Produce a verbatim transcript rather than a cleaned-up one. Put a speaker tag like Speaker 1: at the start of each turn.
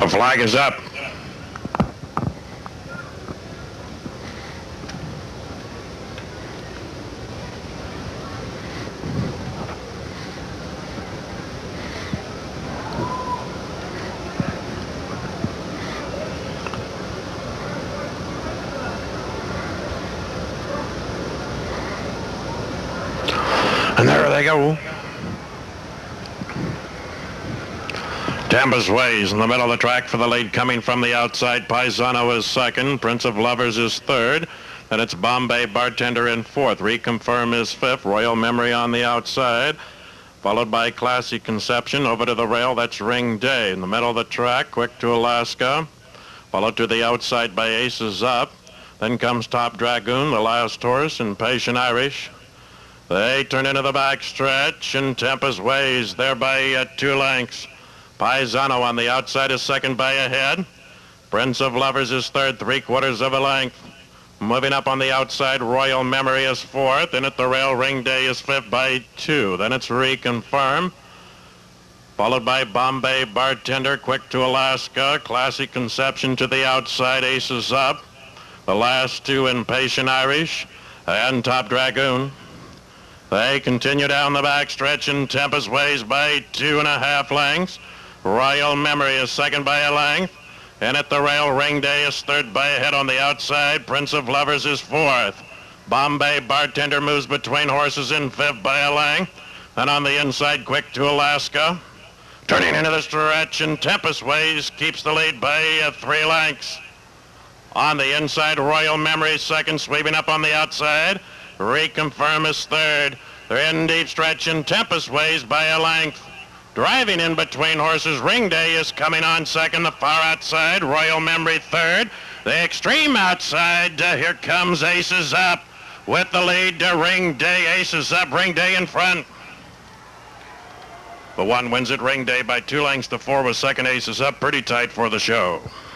Speaker 1: The flag is up. And there they go. Tempest Ways in the middle of the track for the lead, coming from the outside. Paisano is second. Prince of Lovers is third. Then it's Bombay Bartender in fourth. Reconfirm is fifth. Royal Memory on the outside, followed by Classy Conception. Over to the rail, that's Ring Day. In the middle of the track, Quick to Alaska, followed to the outside by Aces Up. Then comes Top Dragoon, the last horse, and Patient Irish. They turn into the back stretch, and Tempest Ways there by uh, two lengths. Paisano on the outside is second by a head. Prince of Lovers is third, three quarters of a length. Moving up on the outside, Royal Memory is fourth, and at the rail, Ring Day is fifth by two. Then it's Reconfirm, followed by Bombay Bartender, Quick to Alaska, Classy Conception to the outside, Aces Up. The last two, Impatient Irish and Top Dragoon. They continue down the back stretch, and Tempest Ways by two and a half lengths. Royal Memory is second by a length. And at the rail, Ring Day is third by a head on the outside. Prince of Lovers is fourth. Bombay Bartender moves between horses in fifth by a length. And on the inside, Quick to Alaska. Turning into the stretch, and Tempest Ways keeps the lead by uh, three lengths. On the inside, Royal Memory is second, sweeping up on the outside. Reconfirm is third. They're in deep stretch, and Tempest Ways by a length. Driving in between horses, Ring Day is coming on second. The far outside, Royal Memory third. The extreme outside, uh, here comes Aces Up with the lead to Ring Day. Aces Up, Ring Day in front. The one wins it, Ring Day by two lengths. The four was second, Aces Up. Pretty tight for the show.